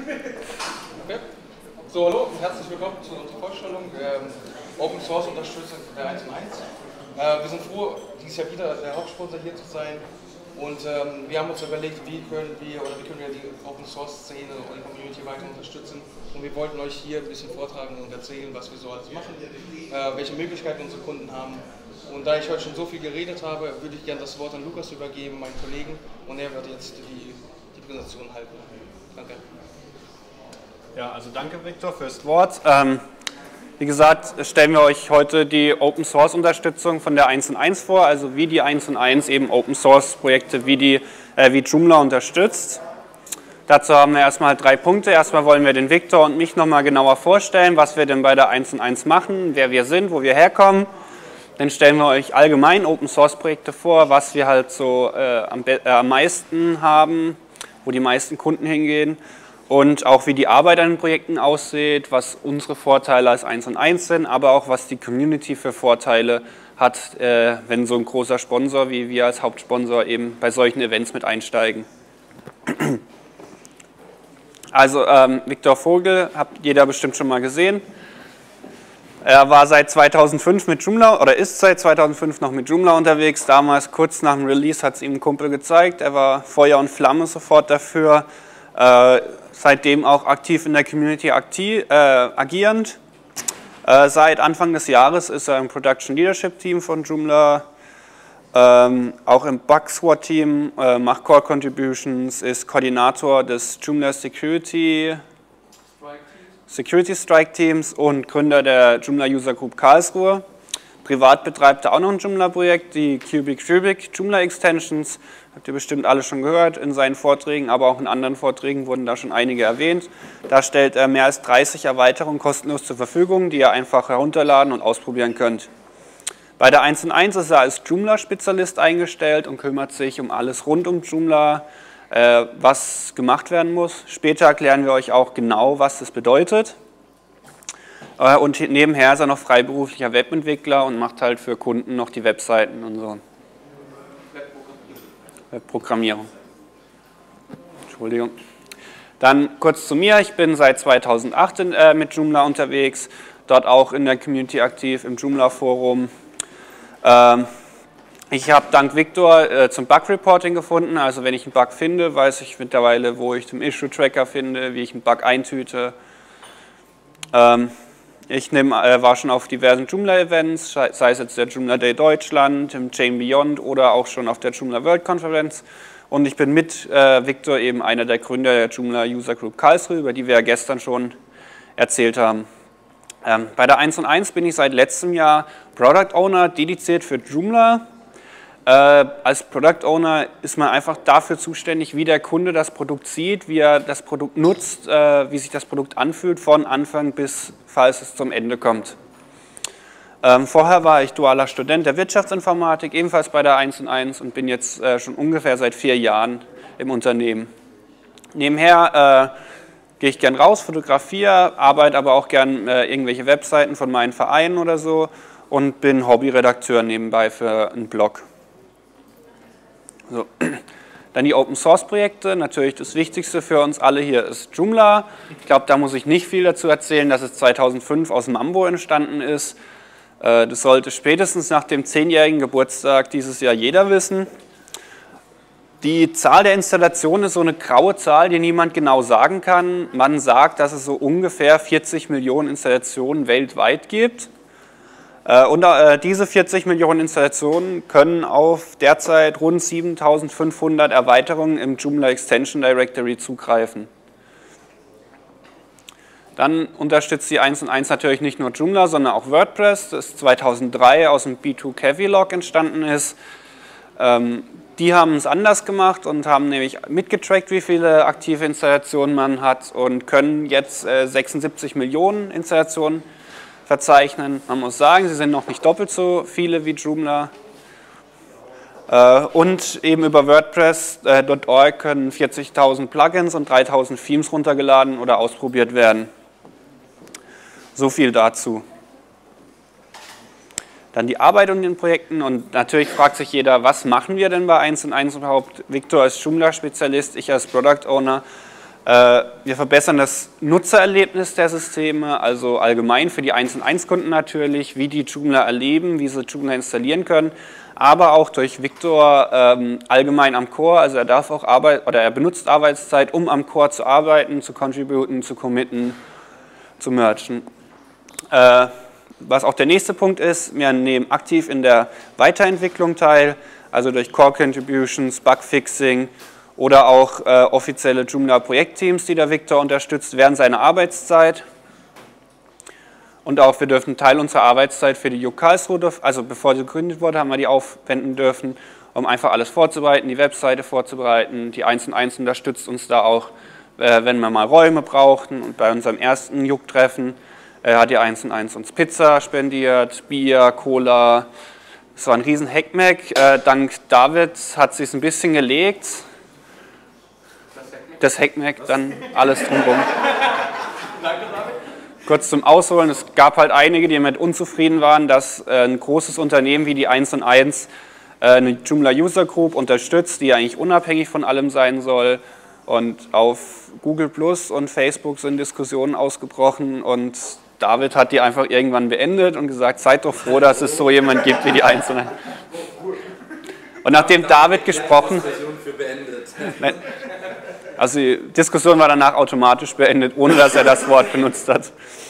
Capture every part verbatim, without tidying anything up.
Okay. So, hallo und herzlich willkommen zu unserer Vorstellung ähm, Open Source Unterstützung der eins und eins. Äh, wir sind froh, dieses Jahr wieder der Hauptsponsor hier zu sein. Und ähm, wir haben uns überlegt, wie können wir oder wie können wir die Open Source Szene und die Community weiter unterstützen. Und wir wollten euch hier ein bisschen vortragen und erzählen, was wir so alles machen, äh, welche Möglichkeiten unsere Kunden haben. Und da ich heute schon so viel geredet habe, würde ich gerne das Wort an Lukas übergeben, meinen Kollegen, und er wird jetzt die, die Präsentation halten. Danke. Ja, also danke Viktor fürs Wort. Ähm, wie gesagt, stellen wir euch heute die Open Source Unterstützung von der eins und eins vor, also wie die eins und eins eben Open Source Projekte wie, die, äh, wie Joomla unterstützt. Dazu haben wir erstmal drei Punkte. Erstmal wollen wir den Viktor und mich nochmal genauer vorstellen, was wir denn bei der eins und eins machen, wer wir sind, wo wir herkommen. Dann stellen wir euch allgemein Open Source Projekte vor, was wir halt so äh, am, äh, am meisten haben, wo die meisten Kunden hingehen. Und auch wie die Arbeit an den Projekten aussieht, was unsere Vorteile als eins und eins sind, aber auch was die Community für Vorteile hat, äh, wenn so ein großer Sponsor wie wir als Hauptsponsor eben bei solchen Events mit einsteigen. Also ähm, Viktor Vogel, habt jeder bestimmt schon mal gesehen. Er war seit zweitausendfünf mit Joomla oder ist seit zweitausendfünf noch mit Joomla unterwegs. Damals kurz nach dem Release hat es ihm ein Kumpel gezeigt. Er war Feuer und Flamme sofort dafür. Äh, seitdem auch aktiv in der Community aktiv, äh, agierend. Äh, seit Anfang des Jahres ist er im Production Leadership Team von Joomla, ähm, auch im Bug Squad Team, äh, macht Core Contributions, ist Koordinator des Joomla Security, Security Strike Teams und Gründer der Joomla User Group Karlsruhe. Privat betreibt er auch noch ein Joomla-Projekt, die Cubic Cubic Joomla Extensions. Habt ihr bestimmt alle schon gehört in seinen Vorträgen, aber auch in anderen Vorträgen wurden da schon einige erwähnt. Da stellt er mehr als dreißig Erweiterungen kostenlos zur Verfügung, die ihr einfach herunterladen und ausprobieren könnt. Bei der eins und eins ist er als Joomla-Spezialist eingestellt und kümmert sich um alles rund um Joomla, äh, was gemacht werden muss. Später erklären wir euch auch genau, was das bedeutet. Äh, und nebenher ist er noch freiberuflicher Webentwickler und macht halt für Kunden noch die Webseiten und so. Webprogrammierung. Entschuldigung. Dann kurz zu mir. Ich bin seit zweitausendacht äh, mit Joomla unterwegs, dort auch in der Community aktiv, im Joomla-Forum. Ähm, ich habe dank Viktor äh, zum Bug-Reporting gefunden. Also wenn ich einen Bug finde, weiß ich mittlerweile, wo ich den Issue-Tracker finde, wie ich einen Bug eintüte. Ähm, Ich nehm, äh, war schon auf diversen Joomla-Events, sei es jetzt der Joomla Day Deutschland, im Chain Beyond oder auch schon auf der Joomla World Conference. Und ich bin mit äh, Viktor eben einer der Gründer der Joomla User Group Karlsruhe, über die wir ja gestern schon erzählt haben. Ähm, bei der eins und eins bin ich seit letztem Jahr Product Owner, dediziert für Joomla. Äh, als Product Owner ist man einfach dafür zuständig, wie der Kunde das Produkt sieht, wie er das Produkt nutzt, äh, wie sich das Produkt anfühlt, von Anfang bis, falls es zum Ende kommt. Ähm, vorher war ich dualer Student der Wirtschaftsinformatik, ebenfalls bei der eins und eins und bin jetzt äh, schon ungefähr seit vier Jahren im Unternehmen. Nebenher äh, gehe ich gern raus, fotografiere, arbeite aber auch gern äh, irgendwelche Webseiten von meinen Vereinen oder so und bin Hobbyredakteur nebenbei für einen Blog. So. Dann die Open Source Projekte, natürlich das Wichtigste für uns alle hier ist Joomla. Ich glaube, da muss ich nicht viel dazu erzählen, dass es zweitausendfünf aus Mambo entstanden ist. Das sollte spätestens nach dem zehnjährigen Geburtstag dieses Jahr jeder wissen. Die Zahl der Installationen ist so eine graue Zahl, die niemand genau sagen kann. Man sagt, dass es so ungefähr vierzig Millionen Installationen weltweit gibt. Und diese vierzig Millionen Installationen können auf derzeit rund siebentausendfünfhundert Erweiterungen im Joomla Extension Directory zugreifen. Dann unterstützt die eins und eins natürlich nicht nur Joomla, sondern auch WordPress, das zweitausenddrei aus dem B zwei Kavylog entstanden ist. Die haben es anders gemacht und haben nämlich mitgetrackt, wie viele aktive Installationen man hat und können jetzt sechsundsiebzig Millionen Installationen verzeichnen. Man muss sagen, sie sind noch nicht doppelt so viele wie Joomla. Und eben über WordPress Punkt org können vierzigtausend Plugins und dreitausend Themes runtergeladen oder ausprobiert werden. So viel dazu. Dann die Arbeit an den Projekten und natürlich fragt sich jeder, was machen wir denn bei eins und eins überhaupt? Viktor als Joomla-Spezialist, ich als Product Owner. Äh, wir verbessern das Nutzererlebnis der Systeme, also allgemein für die eins und eins Kunden natürlich, wie die Joomla erleben, wie sie Joomla installieren können, aber auch durch Victor ähm, allgemein am Core, also er darf auch Arbeit oder er benutzt Arbeitszeit, um am Core zu arbeiten, zu contributen, zu committen, zu mergen. Äh, was auch der nächste Punkt ist, wir nehmen aktiv in der Weiterentwicklung teil, also durch Core Contributions, Bugfixing oder auch äh, offizielle Joomla-Projektteams, die der Victor unterstützt während seiner Arbeitszeit. Und auch wir dürfen Teil unserer Arbeitszeit für die J U G Karlsruhe, also bevor sie gegründet wurde, haben wir die aufwenden dürfen, um einfach alles vorzubereiten, die Webseite vorzubereiten. Die eins und eins unterstützt uns da auch, äh, wenn wir mal Räume brauchten. Und bei unserem ersten J U G-Treffen äh, hat die eins und eins uns Pizza spendiert, Bier, Cola. Es war ein riesen Hackmack. Äh, dank David hat es sich ein bisschen gelegt. Das Hackmack, dann alles drumherum. Danke, David. Kurz zum Ausholen, es gab halt einige, die damit unzufrieden waren, dass äh, ein großes Unternehmen wie die eins und eins äh, eine Joomla User Group unterstützt, die eigentlich unabhängig von allem sein soll. Und auf Google Plus und Facebook sind Diskussionen ausgebrochen und David hat die einfach irgendwann beendet und gesagt, seid doch froh, dass es so jemand gibt wie die eins und eins. Und nachdem David gesprochen... Also die Diskussion war danach automatisch beendet, ohne dass er das Wort benutzt hat.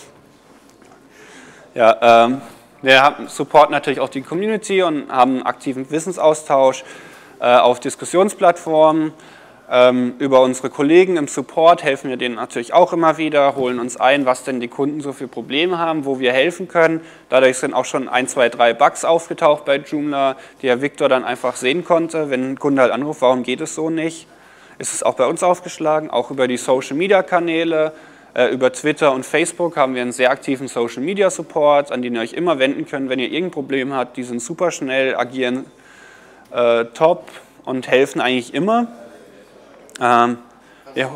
Ja, ähm, wir haben, supporten natürlich auch die Community und haben einen aktiven Wissensaustausch äh, auf Diskussionsplattformen. Ähm, über unsere Kollegen im Support helfen wir denen natürlich auch immer wieder, holen uns ein, was denn die Kunden so für Probleme haben, wo wir helfen können. Dadurch sind auch schon ein, zwei, drei Bugs aufgetaucht bei Joomla, die Herr Victor dann einfach sehen konnte, wenn ein Kunde halt anruft, warum geht es so nicht. Ist es auch bei uns aufgeschlagen, auch über die Social-Media-Kanäle, äh, über Twitter und Facebook haben wir einen sehr aktiven Social-Media-Support, an den ihr euch immer wenden könnt, wenn ihr irgendein Problem habt. Die sind super schnell, agieren äh, top und helfen eigentlich immer. Ähm, ja.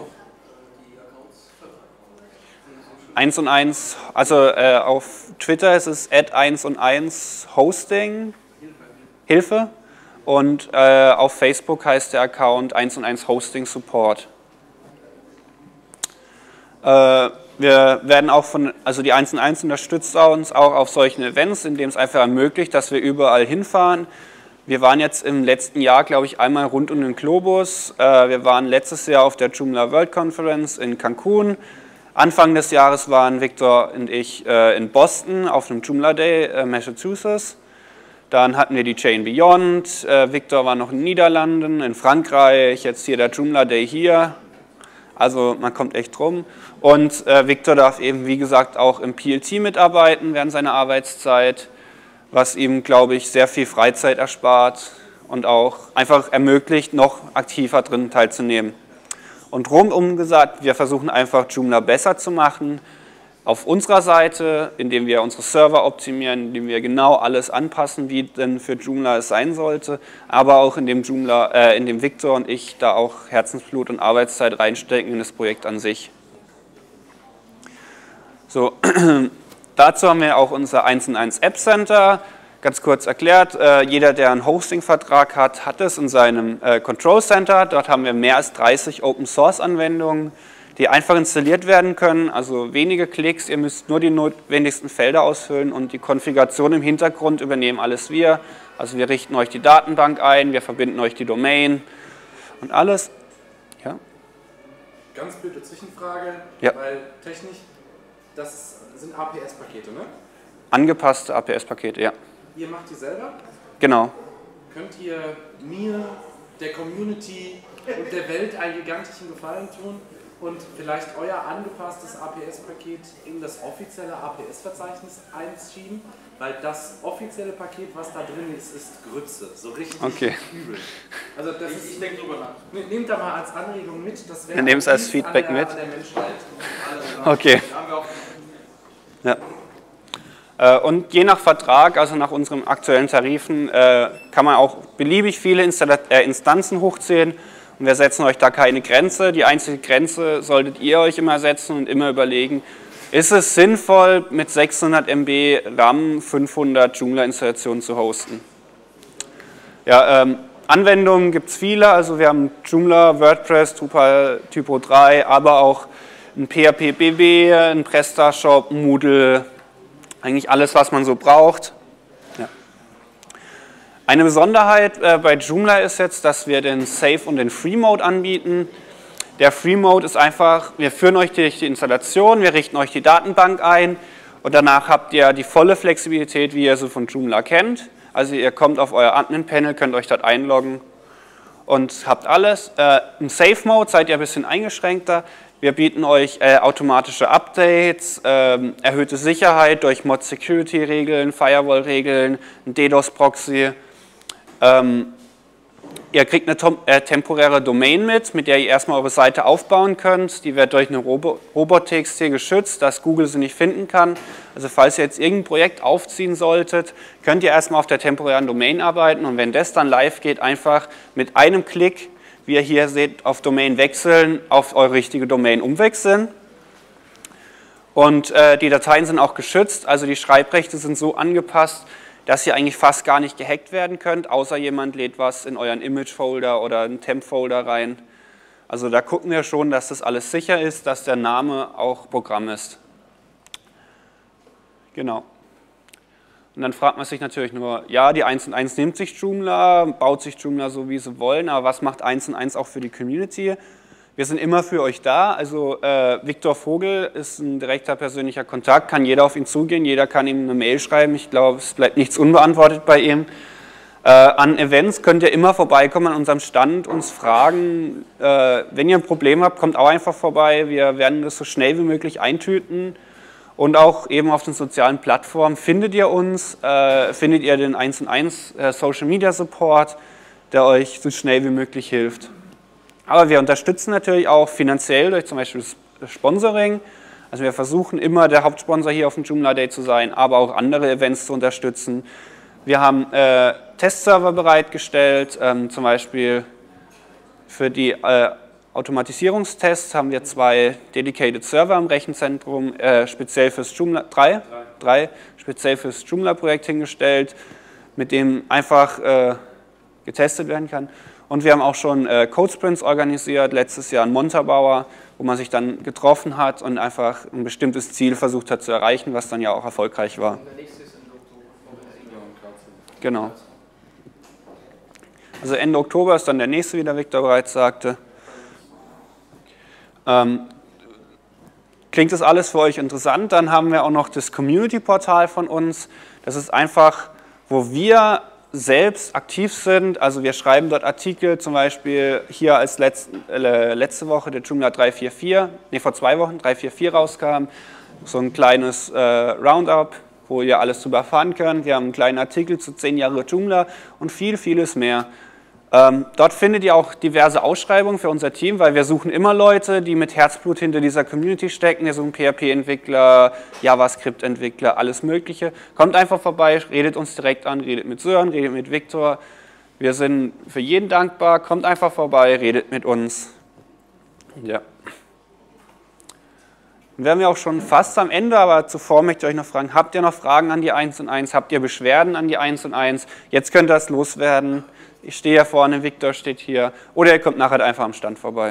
eins und eins, also äh, auf Twitter ist es at eins und eins Hosting, Hilfe. Und äh, auf Facebook heißt der Account eins und eins Hosting Support. Äh, wir werden auch von, also die eins und eins unterstützt uns auch auf solchen Events, indem es einfach ermöglicht, dass wir überall hinfahren. Wir waren jetzt im letzten Jahr, glaube ich, einmal rund um den Globus. Äh, wir waren letztes Jahr auf der Joomla World Conference in Cancun. Anfang des Jahres waren Victor und ich äh, in Boston auf einem Joomla Day, äh, Massachusetts. Dann hatten wir die Chain Beyond, äh, Victor war noch in den Niederlanden, in Frankreich, jetzt hier der Joomla Day hier. Also man kommt echt rum. Und äh, Victor darf eben, wie gesagt, auch im P L T mitarbeiten während seiner Arbeitszeit, was ihm, glaube ich, sehr viel Freizeit erspart und auch einfach ermöglicht, noch aktiver drin teilzunehmen. Und rundum gesagt, wir versuchen einfach Joomla besser zu machen, auf unserer Seite, indem wir unsere Server optimieren, indem wir genau alles anpassen, wie denn für Joomla es sein sollte, aber auch indem Joomla, äh, indem Victor und ich da auch Herzensblut und Arbeitszeit reinstecken in das Projekt an sich. So, dazu haben wir auch unser eins und eins App Center. Ganz kurz erklärt, äh, jeder, der einen Hosting-Vertrag hat, hat es in seinem äh, Control Center. Dort haben wir mehr als dreißig Open-Source-Anwendungen, die einfach installiert werden können, also wenige Klicks, ihr müsst nur die notwendigsten Felder ausfüllen und die Konfiguration im Hintergrund übernehmen alles wir. Also wir richten euch die Datenbank ein, wir verbinden euch die Domain und alles. Ja? Ganz blöde Zwischenfrage, ja. Weil technisch, das sind A P S-Pakete, ne? Angepasste A P S-Pakete, ja. Ihr macht die selber? Genau. Könnt ihr mir, der Community und der Welt einen gigantischen Gefallen tun und vielleicht euer angepasstes A P S-Paket in das offizielle A P S-Verzeichnis einschieben? Weil das offizielle Paket, was da drin ist, ist Grütze. So richtig okay. übel. Also das ist, ich denke drüber nach. Nehmt da mal als Anregung mit. Das wäre Wir nehmen es als Feedback an der, mit. An der Menschheit. Okay. Ja. Und je nach Vertrag, also nach unseren aktuellen Tarifen, kann man auch beliebig viele Instanzen hochziehen. Und wir setzen euch da keine Grenze. Die einzige Grenze solltet ihr euch immer setzen und immer überlegen, ist es sinnvoll, mit sechshundert Megabyte RAM fünfhundert Joomla-Installationen zu hosten? Ja, ähm, Anwendungen gibt es viele, also wir haben Joomla, WordPress, Drupal, Typo drei, aber auch ein P H P B B, ein PrestaShop, Moodle, eigentlich alles, was man so braucht. Ja. Eine Besonderheit äh, bei Joomla ist jetzt, dass wir den Safe und den Free Mode anbieten. Der Free Mode ist einfach, wir führen euch durch die Installation, wir richten euch die Datenbank ein und danach habt ihr die volle Flexibilität, wie ihr sie von Joomla kennt. Also ihr kommt auf euer Admin-Panel, könnt euch dort einloggen und habt alles. Äh, Im Safe Mode seid ihr ein bisschen eingeschränkter. Wir bieten euch äh, automatische Updates, ähm, erhöhte Sicherheit durch Mod-Security-Regeln, Firewall-Regeln, ein DDoS-Proxy. Ähm, ihr kriegt eine äh, temporäre Domain mit, mit der ihr erstmal eure Seite aufbauen könnt. Die wird durch eine Robo Robot.txt geschützt, dass Google sie nicht finden kann. Also falls ihr jetzt irgendein Projekt aufziehen solltet, könnt ihr erstmal auf der temporären Domain arbeiten und wenn das dann live geht, einfach mit einem Klick, wie ihr hier seht, auf Domain wechseln, auf eure richtige Domain umwechseln. Und äh, die Dateien sind auch geschützt, also die Schreibrechte sind so angepasst, dass ihr eigentlich fast gar nicht gehackt werden könnt, außer jemand lädt was in euren Image-Folder oder einen Temp-Folder rein. Also da gucken wir schon, dass das alles sicher ist, dass der Name auch Programm ist. Genau. Und dann fragt man sich natürlich nur, ja, die eins und eins nimmt sich Joomla, baut sich Joomla so, wie sie wollen, aber was macht eins und eins auch für die Community? Wir sind immer für euch da, also äh, Viktor Vogel ist ein direkter persönlicher Kontakt, kann jeder auf ihn zugehen, jeder kann ihm eine Mail schreiben, ich glaube, es bleibt nichts unbeantwortet bei ihm. Äh, an Events könnt ihr immer vorbeikommen an unserem Stand, uns fragen, äh, wenn ihr ein Problem habt, kommt auch einfach vorbei, wir werden das so schnell wie möglich eintüten. Und auch eben auf den sozialen Plattformen findet ihr uns, äh, findet ihr den eins und eins äh, Social Media Support, der euch so schnell wie möglich hilft. Aber wir unterstützen natürlich auch finanziell durch zum Beispiel das Sponsoring. Also wir versuchen immer der Hauptsponsor hier auf dem Joomla Day zu sein, aber auch andere Events zu unterstützen. Wir haben äh, Testserver bereitgestellt, ähm, zum Beispiel für die äh, Automatisierungstests haben wir zwei dedicated Server im Rechenzentrum, äh, speziell fürs Joomla, drei, drei, speziell fürs Joomla-Projekt hingestellt, mit dem einfach äh, getestet werden kann. Und wir haben auch schon äh, Code-Sprints organisiert, letztes Jahr in Montabaur, wo man sich dann getroffen hat und einfach ein bestimmtes Ziel versucht hat zu erreichen, was dann ja auch erfolgreich war. Genau. Also Ende Oktober ist dann der nächste, wie der Viktor bereits sagte. Ähm, klingt das alles für euch interessant? Dann haben wir auch noch das Community-Portal von uns. Das ist einfach, wo wir selbst aktiv sind. Also wir schreiben dort Artikel, zum Beispiel hier als letzt, äh, letzte Woche der Joomla drei vier vier, nee vor zwei Wochen drei vier vier rauskam. So ein kleines äh, Roundup, wo ihr alles drüber erfahren könnt. Wir haben einen kleinen Artikel zu zehn Jahre Joomla und viel, vieles mehr. Ähm, dort findet ihr auch diverse Ausschreibungen für unser Team, weil wir suchen immer Leute, die mit Herzblut hinter dieser Community stecken. Wir suchen P H P-Entwickler, JavaScript-Entwickler, alles Mögliche. Kommt einfach vorbei, redet uns direkt an, redet mit Sören, redet mit Viktor. Wir sind für jeden dankbar. Kommt einfach vorbei, redet mit uns. Ja. Dann wären wir auch schon fast am Ende, aber zuvor möchte ich euch noch fragen, habt ihr noch Fragen an die eins und eins? Habt ihr Beschwerden an die eins und eins? Jetzt könnt ihr das loswerden. Ich stehe hier vorne, Viktor steht hier. Oder ihr kommt nachher einfach am Stand vorbei.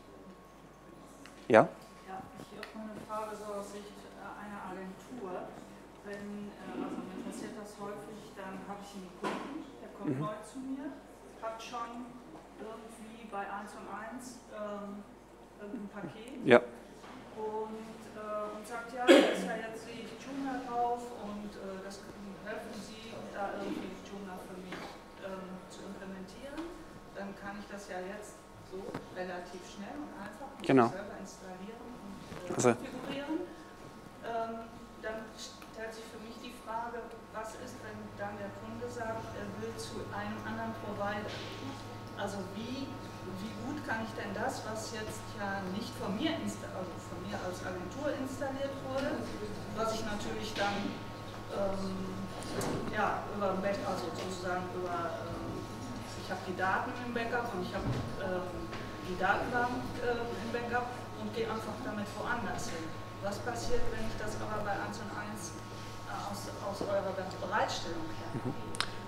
Ja? Ja, ich habe mal eine Frage so aus Sicht einer Agentur. Wenn, also mir passiert das häufig, dann habe ich einen Kunden, der kommt mhm. neu zu mir, hat schon irgendwie bei eins und eins ähm, irgendein Paket. Ja. Und, äh, und sagt, ja, da ist ja jetzt sehe ich Joomla drauf und äh, das helfen Sie, da irgendwie Joomla für mich ähm, zu implementieren. Dann kann ich das ja jetzt so relativ schnell und einfach mit genau. selber installieren und äh, also. konfigurieren. Ähm, dann stellt sich für mich die Frage, was ist, wenn dann der Kunde sagt, er will zu einem anderen Provider? Also wie, wie gut kann ich denn das, was jetzt ja nicht von mir, also von mir als Agentur installiert wurde, was ich natürlich dann ähm, ja, über Back, also sozusagen über, ähm, ich habe die Daten im Backup und ich habe ähm, die Datenbank äh, im Backup und gehe einfach damit woanders hin. Was passiert, wenn ich das aber bei eins und eins äh, aus, aus eurer Bereitstellung her?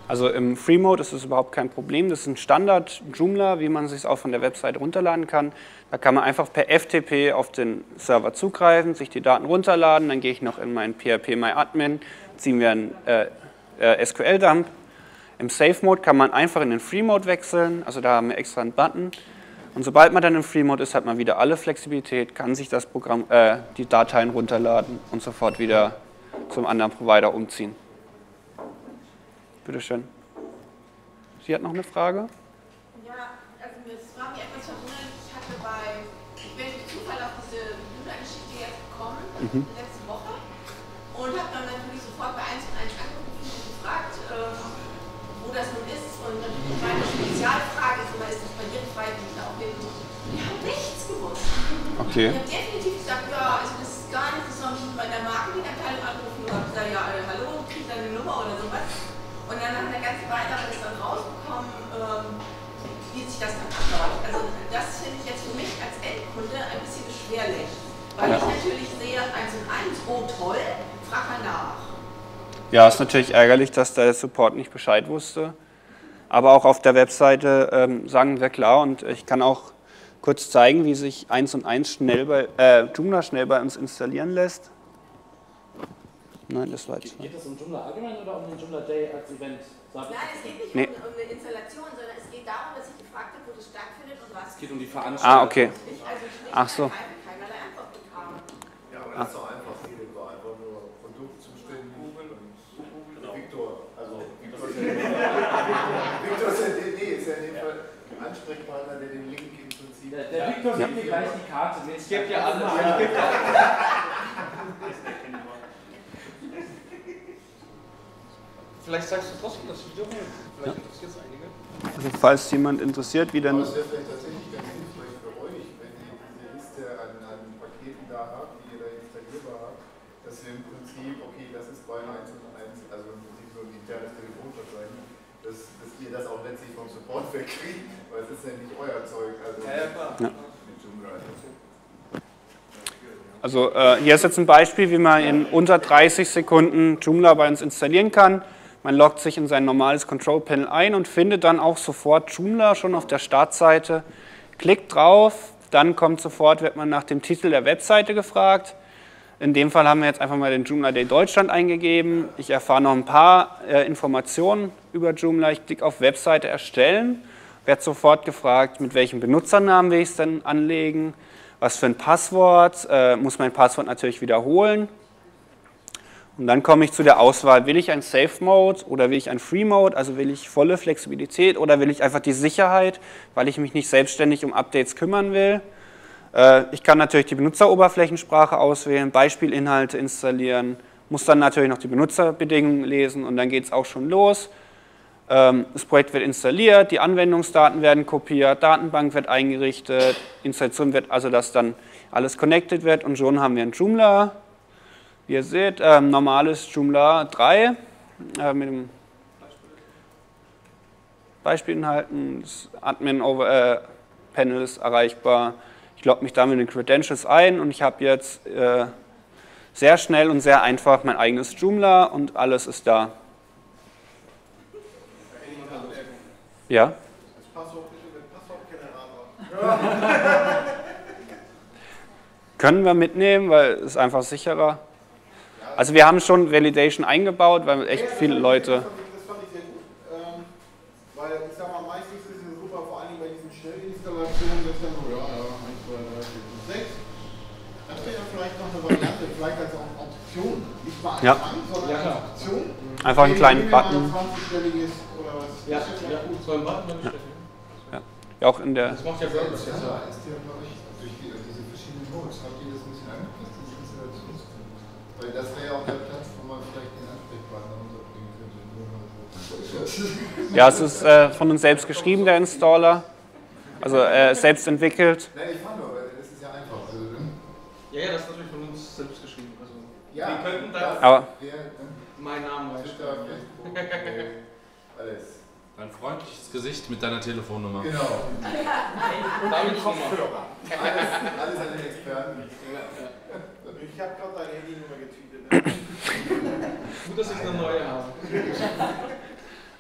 Also im Free Mode ist es überhaupt kein Problem. Das ist ein Standard Joomla, wie man es sich auch von der Website runterladen kann. Da kann man einfach per F T P auf den Server zugreifen, sich die Daten runterladen. Dann gehe ich noch in meinen P H P My Admin, ziehen wir einen äh, äh, S Q L-Dump. Im Safe Mode kann man einfach in den Free Mode wechseln. Also da haben wir extra einen Button. Und sobald man dann im Free Mode ist, hat man wieder alle Flexibilität, kann sich das Programm, äh, die Dateien runterladen und sofort wieder zum anderen Provider umziehen. Bitte schön. Sie hat noch eine Frage? Ja, also es war mir etwas verwunderlich. Ich hatte bei, ich bin durch Zufall auf diese Joomla-Geschichte jetzt gekommen, mhm. letzte Woche, und habe dann natürlich sofort bei eins und eins angerufen und gefragt, ähm, wo das nun ist. Und natürlich meine Spezialfrage ist immer, ist das barrierefrei, die ich da auch hin. Die haben nichts gewusst. Okay. Ich habe definitiv gesagt, ja, also das ist gar nicht, das soll mich bei der Marketingabteilung anrufen und habe gesagt, ja, äh, hallo, kriegt da eine Nummer oder sowas. Und dann nach einer ganzen Weile ist dann rausgekommen, ähm, wie sich das dann abläuft. Also das finde ich jetzt für mich als Endkunde ein bisschen beschwerlich. Weil ja. ich natürlich sehe, eins und eins, oh toll, frag mal nach. Ja, ist natürlich ärgerlich, dass der Support nicht Bescheid wusste. Aber auch auf der Webseite ähm, sagen wir klar, und ich kann auch kurz zeigen, wie sich eins und eins schnell bei, äh, Joomla schnell bei uns installieren lässt. Nein, das war jetzt. Geht es um Joomla allgemein oder um den Joomla Day als Event? Nein, es geht nicht nee. um, um eine Installation, sondern es geht darum, dass ich gefragt habe, wo das stattfindet und was. Es geht um die Veranstaltung. Ah, okay. Ich also schlicht Ach so. keinerlei Antwort bekam. Ja, aber das ist doch einfach. Viele war einfach nur Produktzustände googeln und genau. Victor, also Victor ist ja nee, ist ja in dem Fall Ansprechpartner, der den Link im Prinzip. Der, der Victor gibt dir gleich die Karte mit. Ich gebe dir alles. Ich gebe dir alles. Vielleicht sagst du trotzdem das Video, vielleicht ja. interessiert es einige. Also falls jemand interessiert, wie denn... Aber es wäre vielleicht tatsächlich ganz hilfreich für euch, wenn ihr diese Liste an, an Paketen da habt, die ihr da installierbar habt, dass ihr im Prinzip, okay, das ist bei eins und eins, also im Prinzip so ein internes Telefonverzeichnis, dass, dass ihr das auch letztlich vom Support wegkriegt, weil es ist ja nicht euer Zeug. Also ja, ja, klar. Ja. Mit Joomla. Also äh, hier ist jetzt ein Beispiel, wie man in unter dreißig Sekunden Joomla bei uns installieren kann. Man loggt sich in sein normales Control Panel ein und findet dann auch sofort Joomla schon auf der Startseite. Klickt drauf, dann kommt sofort, wird man nach dem Titel der Webseite gefragt. In dem Fall haben wir jetzt einfach mal den Joomla Day Deutschland eingegeben. Ich erfahre noch ein paar äh, Informationen über Joomla. Ich klicke auf Webseite erstellen, werde sofort gefragt, mit welchem Benutzernamen will ich es denn anlegen, was für ein Passwort, äh, muss mein Passwort natürlich wiederholen. Und dann komme ich zu der Auswahl, will ich ein Safe Mode oder will ich ein Free Mode, also will ich volle Flexibilität oder will ich einfach die Sicherheit, weil ich mich nicht selbstständig um Updates kümmern will. Ich kann natürlich die Benutzeroberflächensprache auswählen, Beispielinhalte installieren, muss dann natürlich noch die Benutzerbedingungen lesen und dann geht es auch schon los. Das Projekt wird installiert, die Anwendungsdaten werden kopiert, Datenbank wird eingerichtet, Installation wird, also dass dann alles connected wird und schon haben wir ein Joomla. Wie ihr seht, ähm, normales Joomla drei äh, mit dem Beispielinhalten, das Admin-Panel äh, ist erreichbar. Ich logge mich da mit den Credentials ein und ich habe jetzt äh, sehr schnell und sehr einfach mein eigenes Joomla und alles ist da. Ja? Das Passwort bitte mit Passwortgenerator. Können wir mitnehmen, weil es einfach sicherer. Also wir haben schon Validation eingebaut, weil echt viele Leute... Das fand ich sehr gut, ähm, weil ich sag mal, meistens ist es super, vor allem bei diesen Schnellinstallationen, dass dann so, ja, ja, eins, zwei, drei, vier, fünf, sechs. Das wäre ja vielleicht noch eine Variante, vielleicht als Option, nicht mal als ja. Mann, sondern ja, als Option. Einfach einen kleinen Button. zwanzig-stelliges oder was. Ja, ja, gut, so ein Button, wenn ich ja. ja, auch in der... Das macht ja WordPress. Ja, ja, ist ja, glaube ich, durch die, diese verschiedenen Modes, habt ihr das ein bisschen angepasst, diese Installationsform? Weil das wäre ja auch der Platz, wo man vielleicht den Ansprechpartner unterbringen könnte. Ja, es ist äh, von uns selbst geschrieben, der Installer. Also äh, selbst entwickelt. Nein, ich fand nur, das ist ja einfach. Also, ja, ja, das ist natürlich von uns selbst geschrieben. Also, ja, wir könnten da aber meinen Namen Twitter, Facebook, alles. Ein freundliches Gesicht mit deiner Telefonnummer. Genau. damit Kopfhörer. Alles, alles an den Experten. Ich habe gerade deine Handynummer getweetet. Gut, dass ich eine neue habe.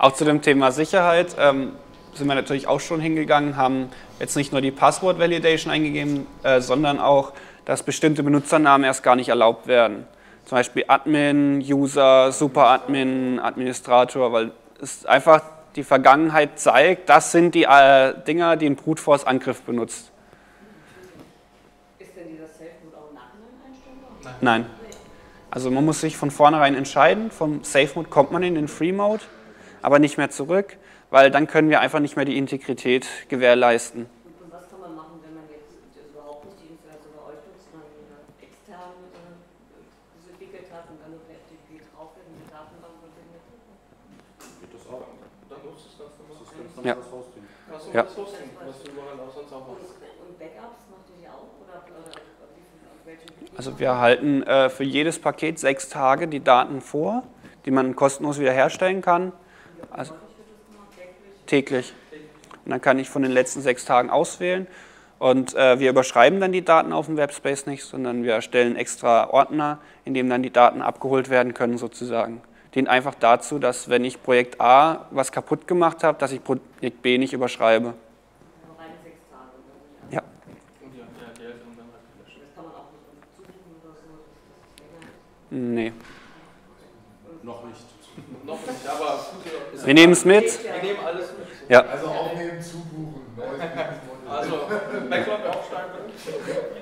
Auch zu dem Thema Sicherheit ähm, sind wir natürlich auch schon hingegangen, haben jetzt nicht nur die Passwort-Validation eingegeben, äh, sondern auch, dass bestimmte Benutzernamen erst gar nicht erlaubt werden. Zum Beispiel Admin, User, Superadmin, Administrator, weil es einfach die Vergangenheit zeigt, das sind die äh, Dinger, die ein Brute Force Angriff benutzt. Ist denn dieser Safe-Mode auch nachhinein einstellbar? Nein. Also man muss sich von vornherein entscheiden, vom Safe-Mode kommt man in den Free-Mode, aber nicht mehr zurück, weil dann können wir einfach nicht mehr die Integrität gewährleisten. Und was kann man machen, wenn man jetzt überhaupt nicht die Installation bei euch tut, sondern extern das entwickelt hat und dann nur per F T P drauf wird und die Datenbank verbindet? Geht das auch? Dann nutzt es ganz normal. Das ist ganz Ja. normales Hosting. Kannst du Ja. das Hosting, was du überall auch sonst auch machst. Und Backups macht ihr die auch? Oder, oder wie viel, auf welchen? Also wir halten äh, für jedes Paket sechs Tage die Daten vor, die man kostenlos wiederherstellen kann. Also täglich. Und dann kann ich von den letzten sechs Tagen auswählen. Und äh, wir überschreiben dann die Daten auf dem Webspace nicht, sondern wir erstellen extra Ordner, in dem dann die Daten abgeholt werden können sozusagen. Dient einfach dazu, dass wenn ich Projekt A was kaputt gemacht habe, dass ich Projekt B nicht überschreibe. Also rein sechs Tage. Oder? Ja. Und ja, ja, die Älteren dann halt gelöscht. Das kann man auch nicht zubuchen oder so. Das ist länger. Nee. Noch nicht. Noch nicht, aber gute, Wir nehmen es mit. wir nehmen alles mit. Ja. Also aufnehmen, zubuchen. neues Businessmodell. Also, Backlog aufsteigen bitte.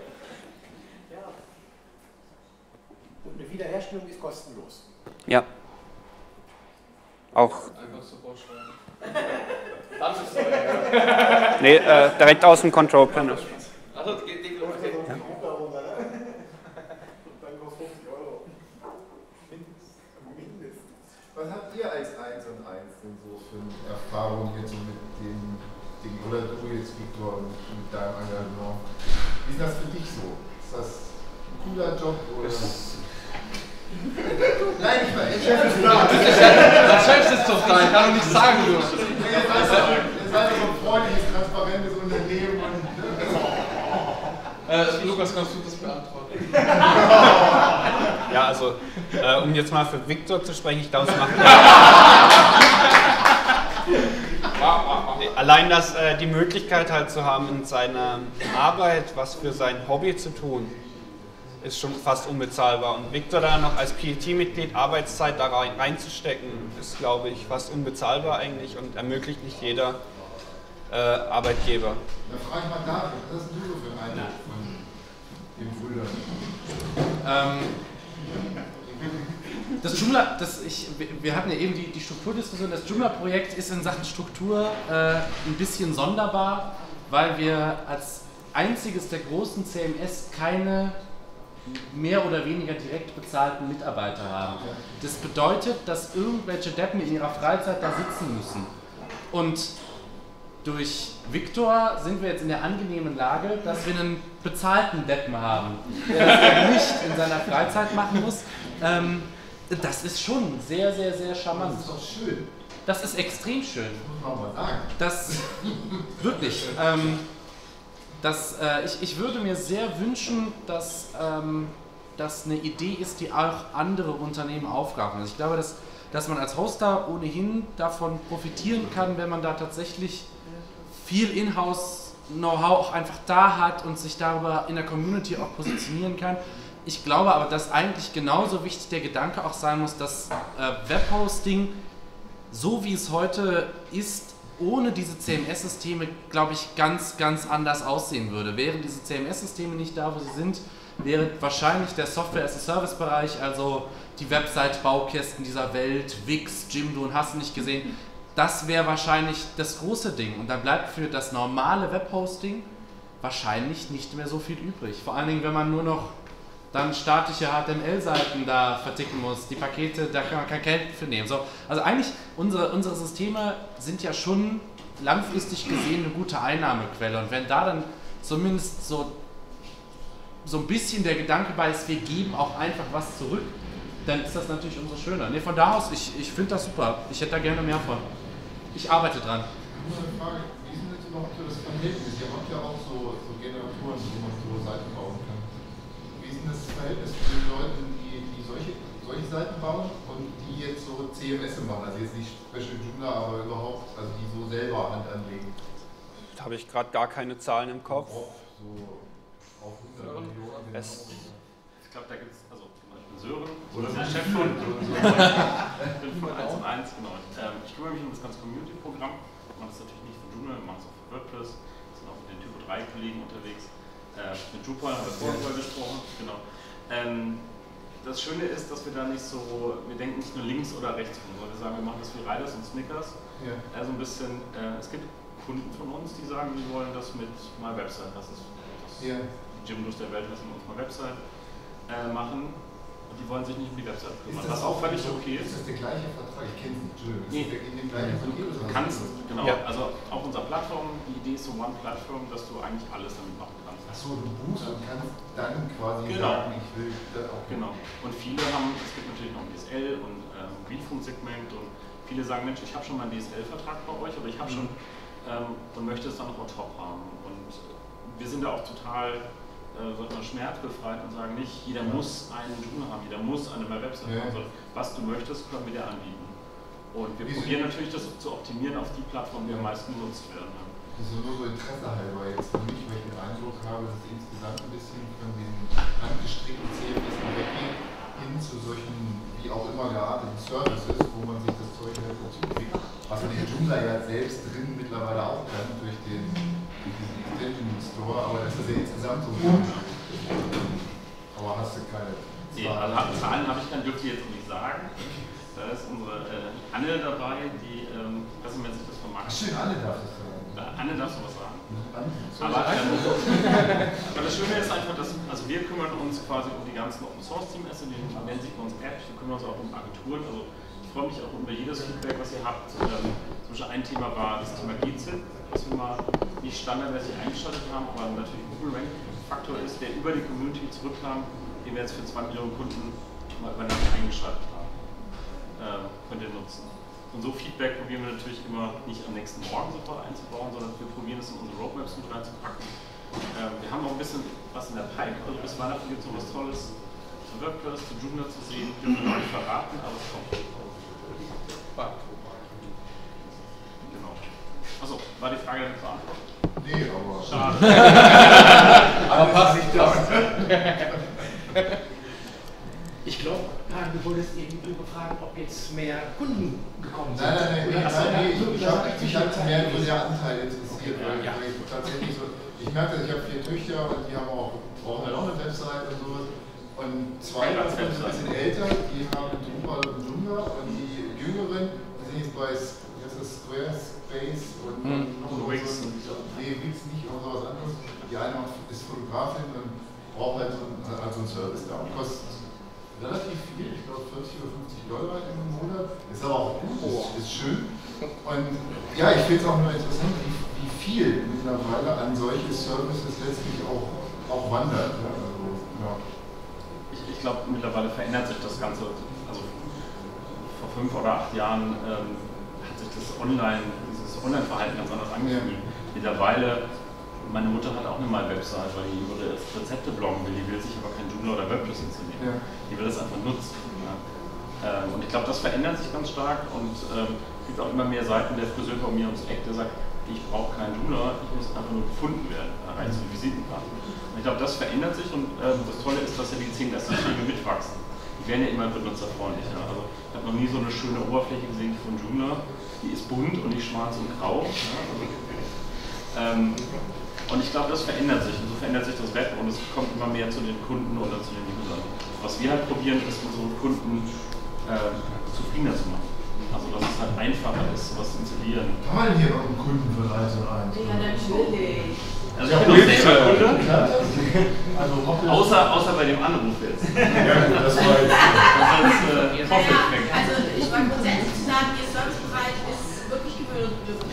Und eine Wiederherstellung ist kostenlos. Ja. Auch. Einfach Support schreiben. Dann ist es teuer. Nee, äh, direkt aus dem Control Panel. Also, geht die okay. Ja. Dann kostet fünfzig Euro. Mindestens. Was habt ihr als eins und eins denn so für eine Erfahrung jetzt so mit den Dingen, oder du jetzt, Victor, mit deinem Engagement? Wie ist das für dich so? Ist das ein cooler Job oder? Nein, ich meine, Chef ist da. Der Chef sitzt doch da, ich kann doch nichts sagen, du. Ihr seid so ein freundliches, transparentes Unternehmen und. Äh, Lukas, kannst du das beantworten? Ja, also, äh, um jetzt mal für Victor zu sprechen, ich glaube, es macht. Allein das, äh, die Möglichkeit halt zu haben, in seiner Arbeit was für sein Hobby zu tun, ist schon fast unbezahlbar. Und Victor da noch als P E T-Mitglied Arbeitszeit da rein, reinzustecken, ist, glaube ich, fast unbezahlbar eigentlich und ermöglicht nicht jeder äh, Arbeitgeber. Da frage ich mal David, was hast du so für einen Eindruck von den Brüdern? Ähm, das Joomla, das ich, wir hatten ja eben die, die Strukturdiskussion, das Joomla-Projekt ist in Sachen Struktur äh, ein bisschen sonderbar, weil wir als einziges der großen C M S keine mehr oder weniger direkt bezahlten Mitarbeiter haben. Das bedeutet, dass irgendwelche Deppen in ihrer Freizeit da sitzen müssen. Und durch Victor sind wir jetzt in der angenehmen Lage, dass wir einen bezahlten Deppen haben, der das eben nicht in seiner Freizeit machen muss. Ähm, das ist schon sehr, sehr, sehr charmant. Das ist doch schön. Das ist extrem schön. Muss man mal sagen. Das wirklich. Ähm, das, äh, ich, ich würde mir sehr wünschen, dass ähm, das eine Idee ist, die auch andere Unternehmen aufgreifen. Also ich glaube, dass, dass man als Hoster ohnehin davon profitieren kann, wenn man da tatsächlich viel Inhouse-Know-how auch einfach da hat und sich darüber in der Community auch positionieren kann. Ich glaube aber, dass eigentlich genauso wichtig der Gedanke auch sein muss, dass äh, Webhosting, so wie es heute ist, ohne diese C M S-Systeme, glaube ich, ganz, ganz anders aussehen würde. Wären diese C M S-Systeme nicht da, wo sie sind, wäre wahrscheinlich der Software-as-a-Service-Bereich, also die Website-Baukästen dieser Welt, Wix, Jimdo und hast du nicht gesehen, das wäre wahrscheinlich das große Ding. Und dann bleibt für das normale Webhosting wahrscheinlich nicht mehr so viel übrig. Vor allen Dingen, wenn man nur noch dann statische H T M L-Seiten da verticken muss, die Pakete, da kann man kein Geld für nehmen. So, also eigentlich, unsere, unsere Systeme sind ja schon langfristig gesehen eine gute Einnahmequelle. Und wenn da dann zumindest so, so ein bisschen der Gedanke bei ist, wir geben auch einfach was zurück, dann ist das natürlich umso schöner. Nee, von da aus, ich, ich finde das super. Ich hätte da gerne mehr von. Ich arbeite dran. Ich habe eine Frage, wie ist denn jetzt überhaupt so das Verhältnis? Ihr habt ja auch so, so Generatoren, wo man so Seiten bauen kann. Wie ist denn das Verhältnis zu den Leuten, die, die solche, solche Seiten bauen und die jetzt so C M S machen, also jetzt nicht Special Joomla, aber überhaupt, also die so selber Hand anlegen. Da habe ich gerade gar keine Zahlen im Kopf. So auf hundert Millionen. Es Ich glaube, da gibt es, also zum Beispiel Sören, oder der Chef von eins und eins, genau. Ähm, ich kümmere mich um das ganze Community-Programm. Man ist natürlich nicht von Joomla, man ist auch von WordPress, wir sind auch mit den Typo drei Kollegen unterwegs. Äh, mit Drupal haben wir vorhin drüber gesprochen, genau. Ähm, das Schöne ist, dass wir da nicht so, wir denken nicht nur links oder rechts rum, sondern wir sagen, wir machen das wie Riders und Snickers. Ja. Also ein bisschen, äh, es gibt Kunden von uns, die sagen, wir wollen das mit My Website, das ist das ja. Die Jimdos der Welt lassen uns mal Website äh, machen. Und die wollen sich nicht um die Website kümmern, was auch völlig okay ist. Ist das der gleiche Vertrag? Ich kenne es nicht. Nee. Ist das in dem gleichen Paket? Du kannst, genau, ja. Also auf unserer Plattform, die Idee ist so One-Plattform, dass du eigentlich alles damit machen kannst. Achso, du buchst ja. Und kannst dann quasi genau. sagen, ich will das auch. Genau. Und viele haben, es gibt natürlich noch ein D S L und ähm, Greenfund-Segment und viele sagen, Mensch, ich habe schon mal einen D S L-Vertrag bei euch, aber ich habe schon ähm, und möchte es dann noch on top haben. Und wir sind da auch total äh, man schmerzbefreit und sagen nicht, jeder ja. muss einen Joomla haben, jeder muss eine Website ja. haben, sondern was du möchtest, können wir dir anbieten. Und wir Wie probieren natürlich das zu optimieren auf die Plattform, die ja. am meisten genutzt werden. Das ist nur so Interesse halber jetzt für mich, weil ich den Eindruck habe, dass es insgesamt ein bisschen von den handgestrickten C M S weggeht, hin zu solchen, wie auch immer gearteten Services, wo man sich das Zeug halt dazu kriegt, was man in Joomla ja selbst drin mittlerweile auch kann, durch den Extension Store, aber das ist ja insgesamt so ein Aber hast du keine Zahlen? Nee, also Zahlen habe ich dann, dürfte ich jetzt nicht sagen. Da ist unsere äh, Anne dabei, die, ähm, was man sich das vermarktet. Schön, Anne darf das sagen. Anne darf sowas sagen. Aber, ähm, aber das Schöne ist einfach, dass also wir kümmern uns quasi um die ganzen Open Source Teams, die nennen sich bei uns Apps, wir kümmern uns auch um Agenturen. Also ich freue mich auch über jedes Feedback, was ihr habt. Ähm, zum Beispiel ein Thema war das Thema G Z I P, was wir mal nicht standardmäßig eingeschaltet haben, aber natürlich ein Google Rank Faktor ist, der über die Community zurückkam, den wir jetzt für zwei Millionen Kunden mal über Nacht eingeschaltet haben. Ähm, könnt ihr nutzen. Und so Feedback probieren wir natürlich immer nicht am nächsten Morgen sofort einzubauen, sondern wir probieren es in unsere Roadmaps mit reinzupacken. Ähm, wir haben auch ein bisschen was in der Pipe, also bis Weihnachten gibt es noch was Tolles zu WordPress, zu Joomla zu sehen, dürfen wir noch nicht verraten, aber es kommt. Genau. Achso, war die Frage dann beantwortet? Nee, aber... Schade. Aber passt nicht das. Ich glaube, du wolltest eben befragen, ob jetzt mehr Kunden gekommen sind. Nein, nein, nein, nein, nein, nee, ich habe mich halt mehr nur der Anteil interessiert, weil ja. ich tatsächlich so, ich merke, ich habe vier Töchter und die haben auch, brauchen halt auch eine Website und sowas. Und zwei davon sind ein bisschen älter, die haben Drupal und Joomla und die Jüngeren, die sind jetzt bei Squarespace und hm. noch Wix. Nee, Wix nicht, oder sowas anderes. Die eine ist Fotografin und braucht halt so, halt so einen Service da und kostet relativ viel, ich glaube vierzig oder fünfzig Dollar im Monat. Ist aber auch gut, ist, ist schön. Und ja, ich finde es auch nur interessant, wie, wie viel mittlerweile an solche Services letztlich auch, auch wandert. Ja, also, ja. Ich, ich glaube, mittlerweile verändert sich das Ganze. Also vor fünf oder acht Jahren ähm, hat sich das Online, dieses Online-Verhalten ganz anders angefühlt. Ja. Mittlerweile, meine Mutter hat auch eine My-Website, weil die würde Rezepte bloggen will, die will sich aber kein Joomla oder WordPress installieren. Ja. Die will das einfach nutzen. Ja. Ähm, und ich glaube, das verändert sich ganz stark und ähm, es gibt auch immer mehr Seiten, der Friseur bei mir ums Eck, der sagt, ich brauche keinen Joomla, ich muss einfach nur gefunden werden, da rein zu den Visitenkarten. Und ich glaube, das verändert sich und ähm, das Tolle ist, dass ja die zehn Systeme mitwachsen. Die werden ja immer benutzerfreundlicher. Also ich habe noch nie so eine schöne Oberfläche gesehen von Joomla, die ist bunt und nicht schwarz und grau. Ja. Also, ähm, Und ich glaube, das verändert sich. Und so verändert sich das Web und es kommt immer mehr zu den Kunden oder zu den Usern. Was wir halt probieren, ist, unsere Kunden äh, zufriedener zu machen. Also, dass es halt einfacher ist, was zu installieren. Kann man denn hier noch einen Kunden für eins und eins? Ja, natürlich. Also, ich bin auch selber Kunde. Also, außer, außer bei dem Anruf jetzt. Ja, das war jetzt. Das ist äh, naja, also, ich wollte grundsätzlich sagen, Ihr Servicebereich ist wirklich gewöhnungsbedürftig.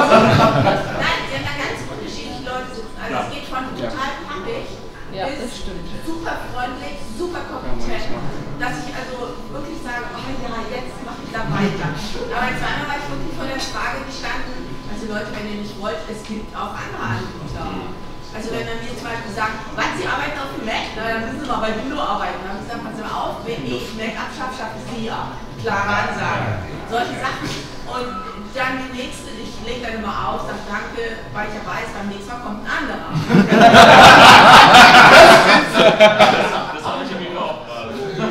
Nein, Sie haben da ganz unterschiedliche Leute sitzen. Also, es geht von total pampig ja, bis super freundlich, super kompetent, dass ich also wirklich sage, oh ja, jetzt mache ich da weiter. Aber zweimal war ich wirklich vor der Frage gestanden, also Leute, wenn ihr nicht wollt, es gibt auch andere Anbieter. Also wenn man mir zum Beispiel sagt, was, Sie arbeiten auf dem Mac, na, dann müssen Sie mal bei Windows arbeiten. Dann haben Sie gesagt, pass mal auf, wenn ich Make-up schaffe, schaffe ich sie ab. Klare Ansage. Solche Sachen. Und dann die nächste, ich lege dann immer auf, sage danke, weil ich ja weiß, beim nächsten Mal kommt ein anderer. Das habe ich mir auch gerade.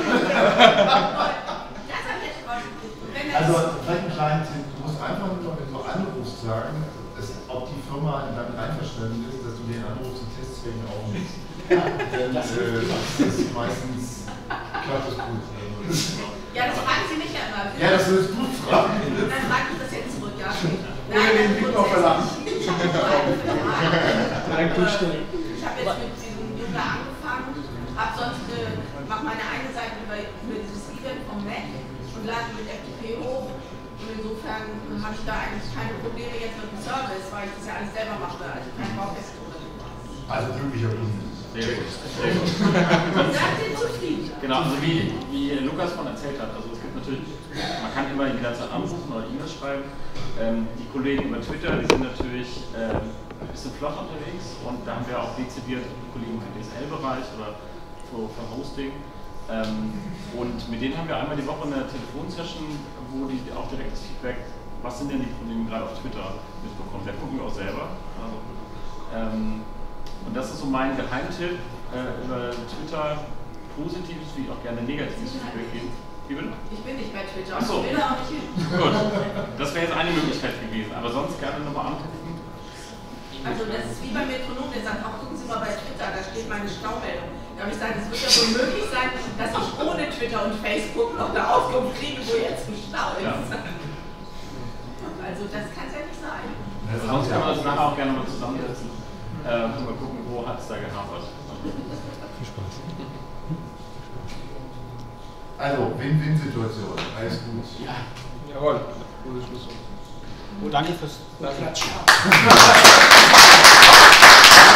Also, vielleicht einen kleinen Tipp. Du musst einfach nur, wenn du anrufst, sagen, dass, ob die Firma damit einverstanden ist, dass du den anrufst und Testzwecke aufnimmst. Denn äh, das ist meistens klappt das gut. Ja, das fragen Sie mich ja immer. Ja, das würdest du fragen. Dann frage ich das jetzt zurück, ja. Oder den Blick noch verlangen. Ich habe jetzt mit diesem Yoga angefangen, habe sonst, äh, mache meine eine Seite über, über dieses Event vom Mac und lade mit F T P hoch. Und insofern habe ich da eigentlich keine Probleme jetzt mit dem Service, weil ich das ja alles selber mache, also kein Baufest oder so. Also glücklicher Kunde. Sehr gut. Sehr gut. Seid ihr zufrieden? Genau, also wie, wie Lukas von erzählt hat, also es gibt natürlich, man kann immer die ganze Zeit anrufen oder E-Mails schreiben. Ähm, die Kollegen über Twitter, die sind natürlich ähm, ein bisschen flott unterwegs und da haben wir auch dezidiert Kollegen für den D S L-Bereich oder für, für Hosting. Ähm, und mit denen haben wir einmal die Woche eine Telefonsession, wo die auch direkt das Feedback, was sind denn die Probleme gerade auf Twitter mitbekommen. Da gucken wir auch selber. Also, ähm, und das ist so mein Geheimtipp, äh, über Twitter positives wie auch gerne negatives Feedback geben. Wie bitte? Ich bin nicht bei Twitter, Achso. ich will da auch nicht hin. Gut, das wäre jetzt eine Möglichkeit gewesen, aber sonst gerne nochmal anrufen. Also das ist wie beim Metronom, der sagt, auch gucken Sie mal bei Twitter, da steht meine Staumeldung. Da habe ich gesagt, es wird ja wohl möglich sein, dass ich ohne Twitter und Facebook noch eine Auskunft kriege, wo jetzt ein Stau ist. Ja. Also das kann es ja nicht sein. Also sonst können wir uns nachher auch gerne mal zusammensetzen. Äh, mal gucken, wo hat es da gehapert. Viel Spaß. Also, Win-Win-Situation. Alles gut. Ja. Jawohl. Gute Schlusswort. Danke fürs Klatschen.